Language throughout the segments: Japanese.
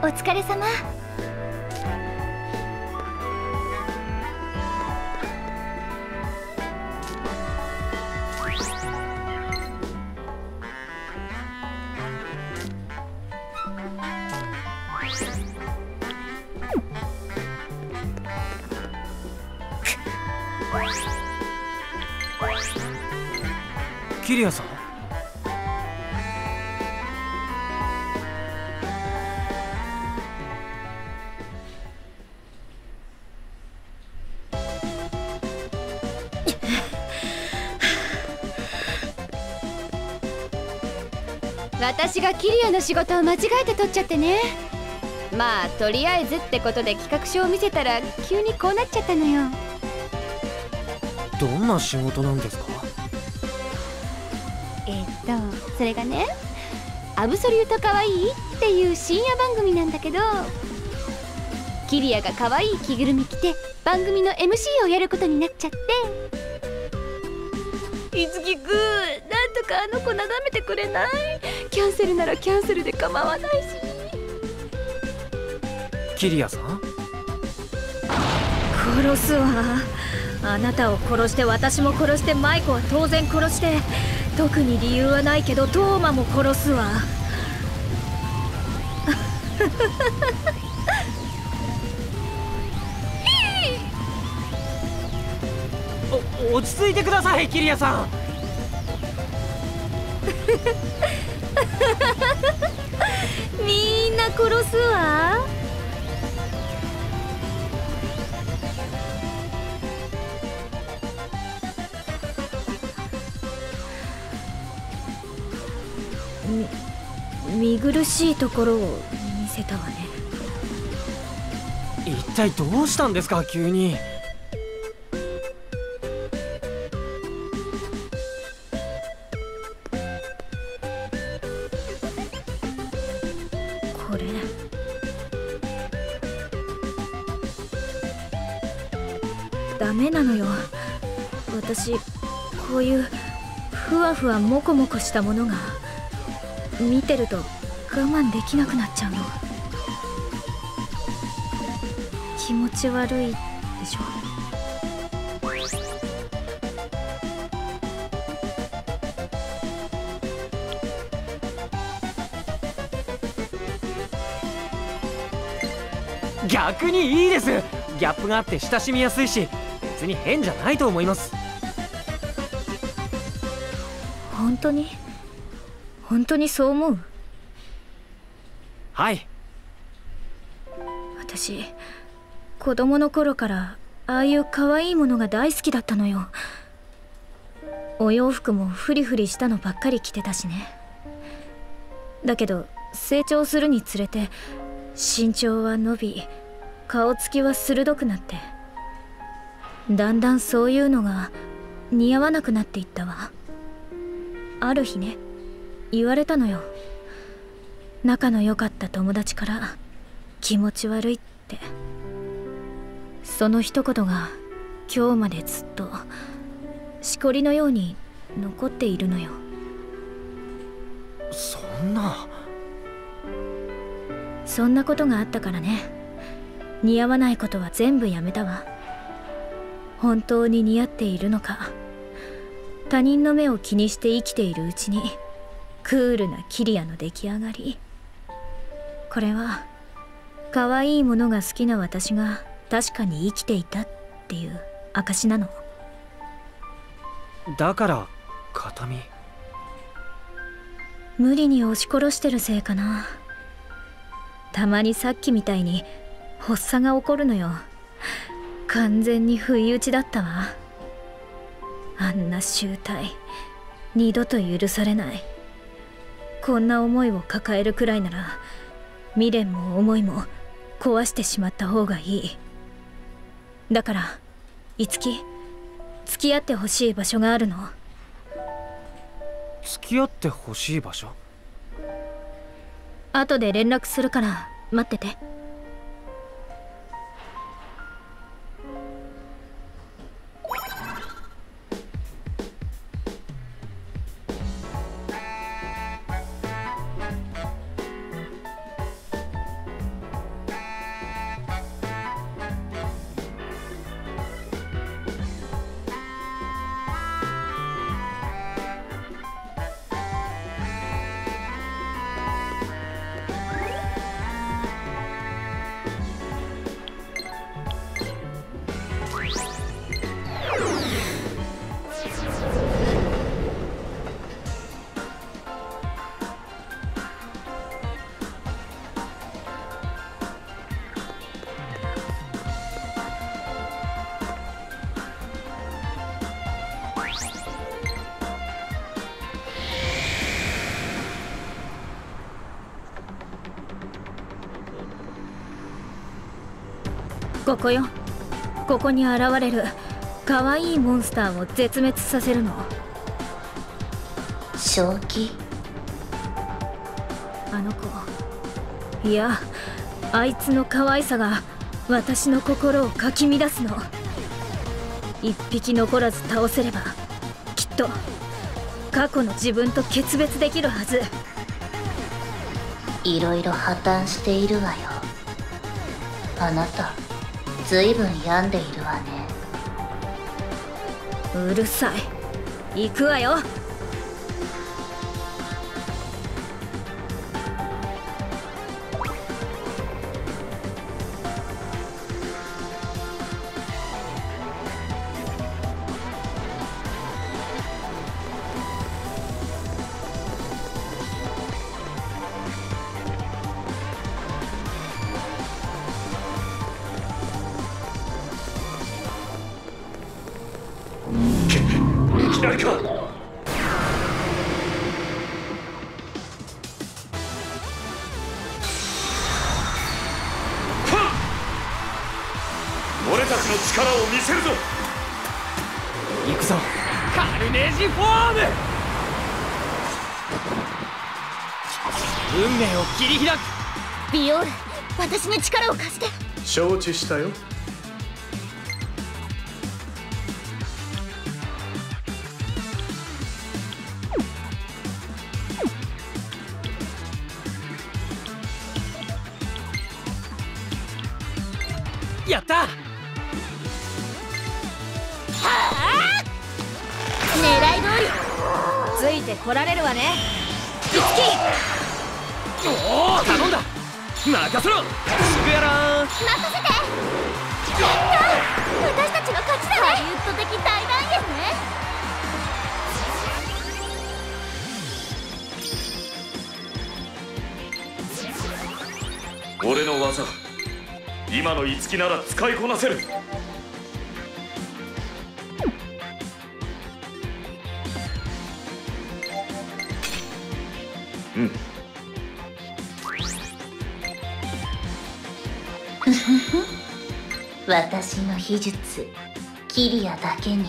お疲れ様。 キリアさん、 私がキリアの仕事を間違えて取っちゃってね。まあとりあえずってことで企画書を見せたら急にこうなっちゃったのよ。 どんな仕事なんですか？ それがね、アブソリュートかわいいっていう深夜番組なんだけど、キリアがかわいい着ぐるみ着て番組の MC をやることになっちゃって、いつきくん、なんとかあの子なだめてくれない？キャンセルならキャンセルで構わないし。 キリアさん、 殺すわ。あなたを殺して私も殺してマイコは当然殺して、特に理由はないけどトーマも殺すわ。 落ち着いてください、キリアさん。 みんな殺すわ。見苦しいところを見せたわね。 一体どうしたんですか、急に。 これダメなのよ。私こういうふわふわモコモコしたものが見てると我慢できなくなっちゃうの。気持ち悪いでしょ。 逆にいいです。ギャップがあって親しみやすいし、別に変じゃないと思います。 本当にそう思う？ はい。 私子供の頃からああいう可愛いものが大好きだったのよ。お洋服もフリフリしたのばっかり着てたしね。だけど成長するにつれて身長は伸び、顔つきは鋭くなって、だんだんそういうのが似合わなくなっていったわ。ある日ね、言われたのよ。仲の良かった友達から気持ち悪いって。その一言が今日までずっとしこりのように残っているのよ。そんなことがあったからね、似合わないことは全部やめたわ。本当に似合っているのか、他人の目を気にして生きているうちにクールなキリアの出来上がり。これは可愛いものが好きな私が確かに生きていたっていう証なの。 だから形見。 無理に押し殺してるせいかな。たまにさっきみたいに発作が起こるのよ。完全に不意打ちだったわ。あんな醜態二度と許されない。こんな思いを抱えるくらいなら未練も思いも壊してしまった方がいい。だから樹、付き合ってほしい場所があるの。 付き合ってほしい場所？ 後で連絡するから待ってて。 ここよ。ここに現れる可愛いモンスターを絶滅させるの。 正気？ あの子、いや、あいつの可愛さが私の心をかき乱すの。一匹残らず倒せればきっと過去の自分と決別できるはず。 いろいろ破綻しているわよ。あなたずいぶん病んでいるわね。 うるさい。行くわよ。 いきなりか。俺たちの力を見せるぞ。 行くぞ、カルネージフォーム。運命を切り開く。 ビオール、私に力を貸して。 承知したよ。 やった。 狙い通り。 ついてこられるわね。 おお、頼んだ。任せろ。すぐやらん。 任せて。やった、私たちの勝ちだね。ハリウッド的大団円ね。 俺の技、今の樹なら使いこなせる。うん。 私の秘術キリアだけに。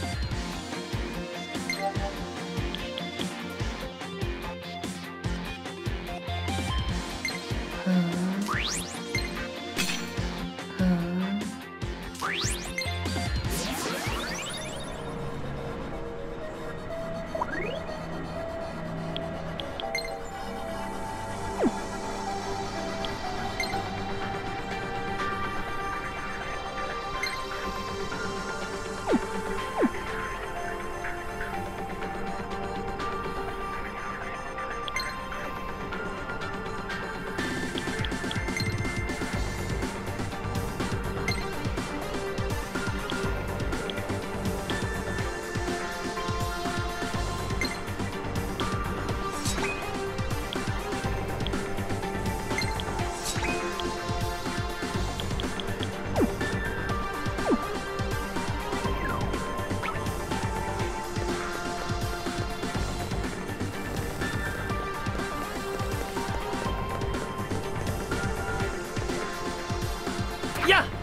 やっ。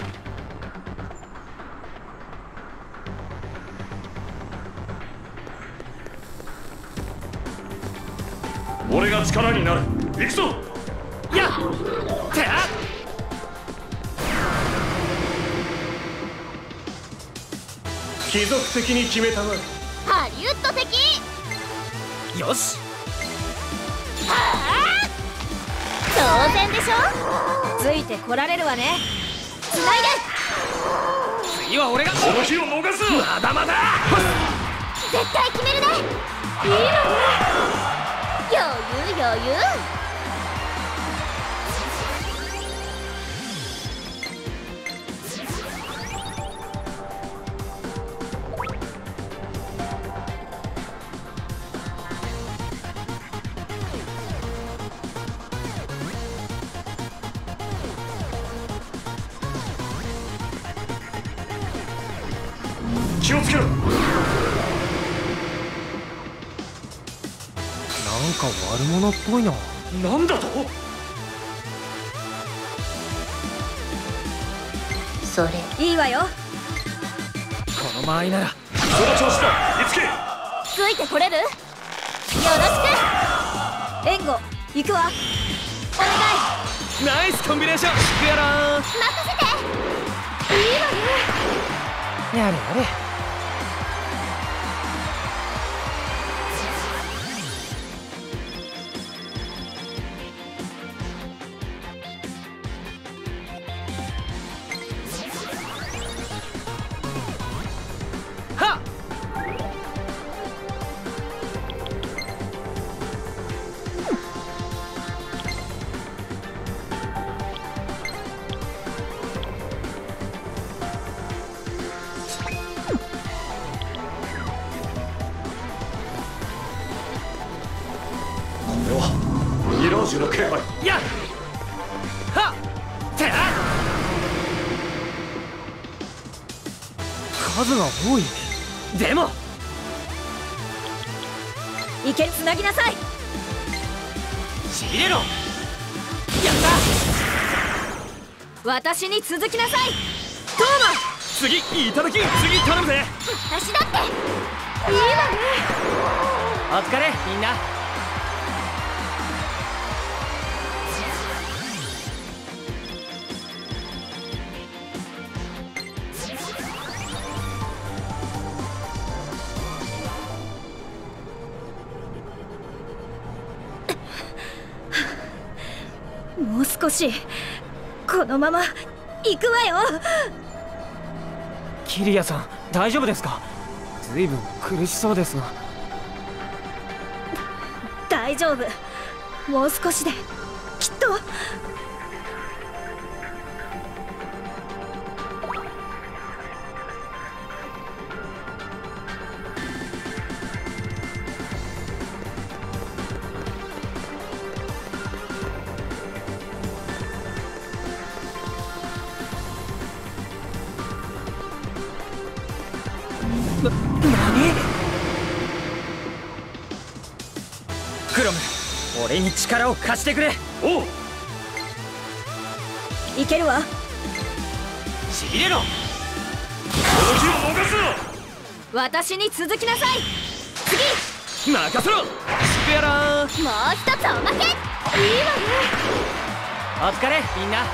俺が力になる。行くぞ。 やっ。てあ。 貴族的に決めたまえ。 ハリウッド的。 よし。 当然でしょ。 ついてこられるわね。 つないで。 次は俺が。 この日を逃す。 まだまだ。 絶対決めるね。いいわね。余裕余裕。 気をつけろ。 なんか悪者っぽいな。 なんだと。 それいいわよ。 この間合いならその調子だ。いつけ。 ついてこれる？よろしく。 援護行くわ。 お願い。 ナイスコンビネーション。いくやろー。 任せて。いいわね。 やれやれ。はっ。 これはミラージュの気配。 やっはっ。てあ。数が多い。でもいけ、つなぎなさい。 ちぎれろ。やった。 私に続きなさい。 次いただき。次頼むぜ。 私だって。いいわね。 お疲れみんな。 もう少しこのまま行くわよ。 キリアさん大丈夫ですか？ずいぶん苦しそうですが。 大丈夫、もう少しできっと。 何？クロム、俺に力を貸してくれ。 おう。 いけるわ。 ちぎれろ。 この気を逃すな。 私に続きなさい。 任せろ。いくやろー。 もう一つおまけ。いいわね。 お疲れみんな。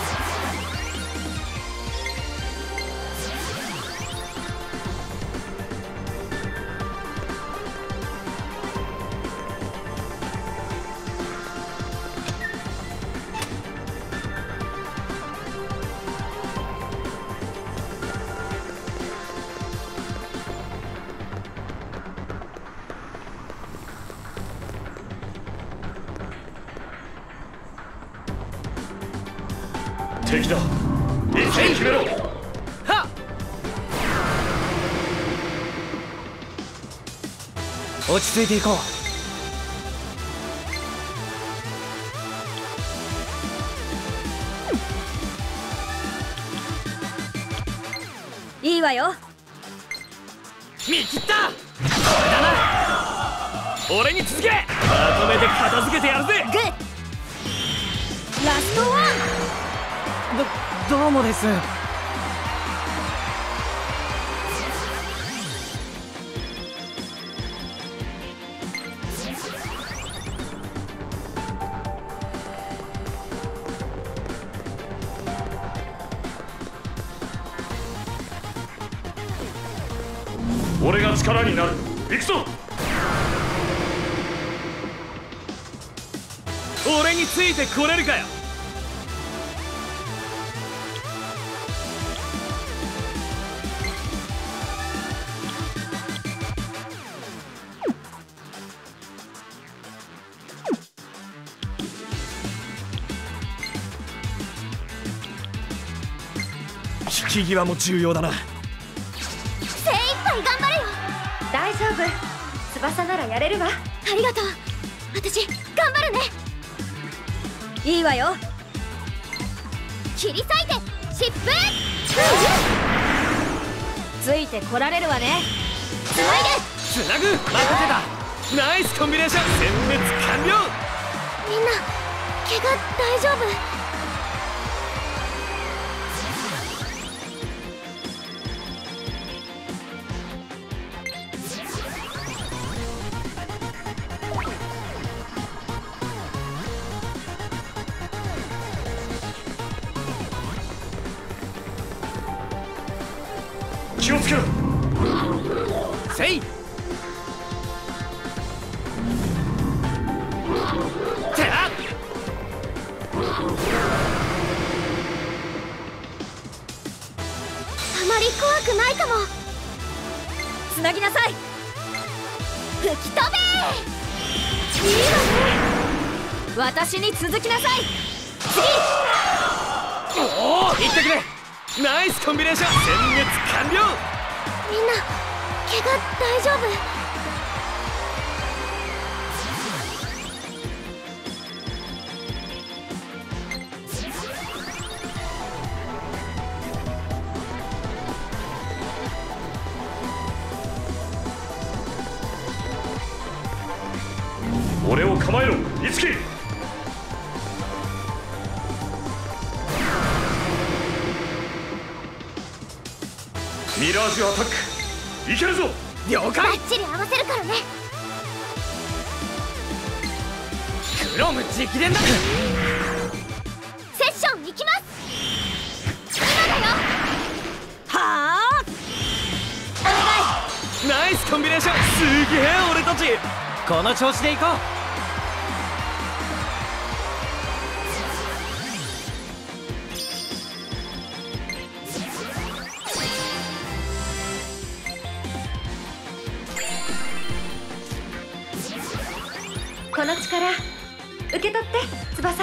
敵だ。一気に決めろ。 はっ。落ち着いていこいいわよ。 う。見切った。これだな。俺に続け。まとめて片付けてやるぜ。 グッラストワン。 どうもです。 俺が力になる。行くぞ。 俺についてこれるかよ。引き際も重要だな。 精一杯頑張れよ。 大丈夫、翼ならやれるわ。 ありがとう。私頑張るね。 いいわよ。 切り裂いて疾風。 ついてこられるわね。 つないで。 つなぐ。任せた。ナイスコンビネーション。殲滅完了。 みんな怪我大丈夫？ 気をつけろ。 せい。てらっ。 あまり怖くないかも。 つなぎなさい。 吹き飛べー。いいわね。 私に続きなさい。 おお、行ってくれ。ナイスコンビネーション。殲滅完了。 みんな怪我大丈夫？ 俺を構えろ、いつき。ミラージュアタック、いけるぞ。 了バ解。 ッチリ合わせるからね。 クロム直伝だ。 セッション行きます。今だよ。 はあ。 ナイスコンビネーション。すげえ俺たち。この調子でいこう。 この力受け取って翼。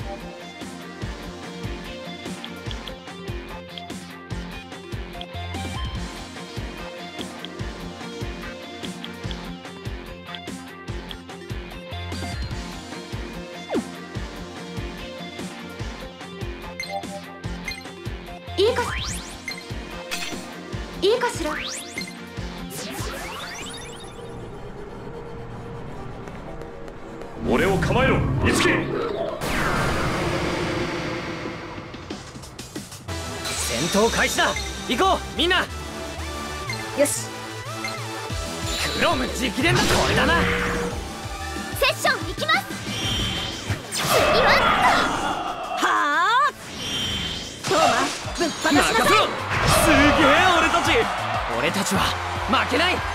いいかしら。 俺を構えろ、いつき。 戦闘開始だ。行こうみんな。 よし。 クロム直伝だ。これだな。 セッション行きます。次ははあ。トーマぶっ放しなさい。 任せろ。すげえ俺たち。俺たちは負けない。